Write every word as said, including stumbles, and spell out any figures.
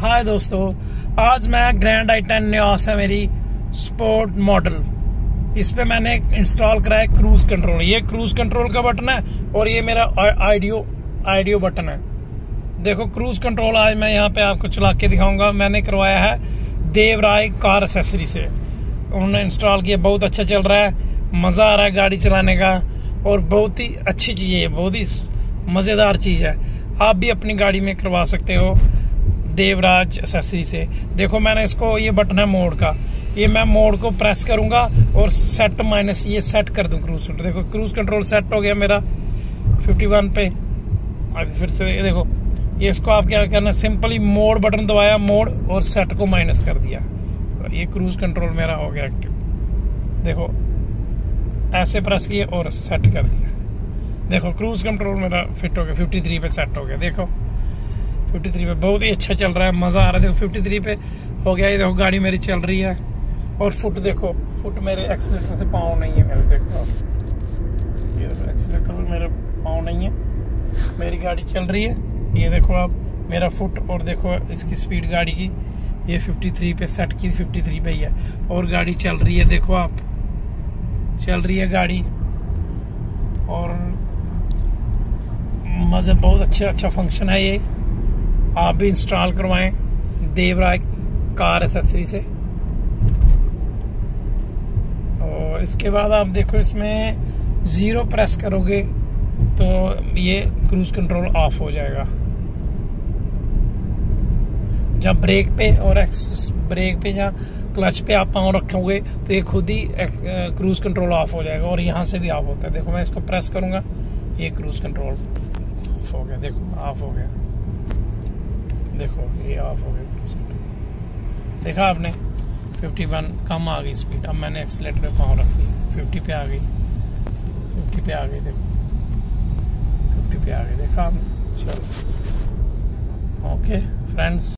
हाय दोस्तों, आज मैं ग्रैंड आई टेन न्यास है मेरी स्पोर्ट मॉडल। इस पे मैंने इंस्टॉल करा है क्रूज कंट्रोल। ये क्रूज कंट्रोल का बटन है और ये मेरा आइडियो आइडियो बटन है। देखो क्रूज कंट्रोल आज मैं यहाँ पे आपको चला के दिखाऊंगा। मैंने करवाया है देवराय कार एक्सेसरी से, उन्होंने इंस्टॉल किया। बहुत अच्छा चल रहा है, मजा आ रहा है गाड़ी चलाने का और बहुत ही अच्छी चीज है, बहुत ही मजेदार चीज है। आप भी अपनी गाड़ी में करवा सकते हो देवराज एक्सेसरी से। देखो मैंने इसको, ये बटन है मोड का, ये मैं मोड को प्रेस करूंगा और सेट माइनस ये सेट कर दूं क्रूज कंट्रोल। देखो क्रूज कंट्रोल सेट हो गया मेरा इक्यावन पे। अभी फिर से ये देखो, ये इसको आप क्या करना, सिंपली मोड बटन दबाया, मोड और सेट को माइनस कर दिया, ये क्रूज कंट्रोल मेरा हो गया एक्टिव। देखो ऐसे प्रेस किए और सेट कर दिया। देखो क्रूज कंट्रोल मेरा फिट हो गया, तिरेपन पे सेट हो गया। देखो तिरेपन पे बहुत ही अच्छा चल रहा है, मजा आ रहा है। देखो तिरेपन पे हो गया। ये देखो गाड़ी मेरी चल रही है और फुट देखो, फुट मेरे एक्सीलेटर से पाँव नहीं है मेरे। देखो ये एक्सीलेटर में मेरे पाँव नहीं है, मेरी गाड़ी चल रही है। ये देखो आप मेरा फुट, और देखो इसकी स्पीड गाड़ी की, ये तिरेपन पे सेट की, तिरेपन पे ही है और गाड़ी चल रही है। देखो आप चल रही है गाड़ी और मजे, बहुत अच्छा अच्छा फंक्शन है ये। आप भी इंस्टॉल करवाएं देवराय कार एक्सेसरी से। और इसके बाद आप देखो इसमें जीरो प्रेस करोगे तो ये क्रूज कंट्रोल ऑफ हो जाएगा। जब ब्रेक पे और ब्रेक पे या क्लच पे आप पाँव रखोगे तो ये खुद ही क्रूज कंट्रोल ऑफ हो जाएगा और यहाँ से भी ऑफ होता है। देखो मैं इसको प्रेस करूंगा, ये क्रूज कंट्रोल ऑफ हो गया। देखो ऑफ हो गया, देखो ये ऑफ हो गया क्रूज कंट्रोल। देखा आपने इक्यावन कम आ गई स्पीड। अब मैंने एक्सीलेटर पे पाँव रख दिया, पचास पे आ गई, पचास पे आ गई। देखो पचास पे आ गई, देखा आपने। चलो ओके फ्रेंड्स।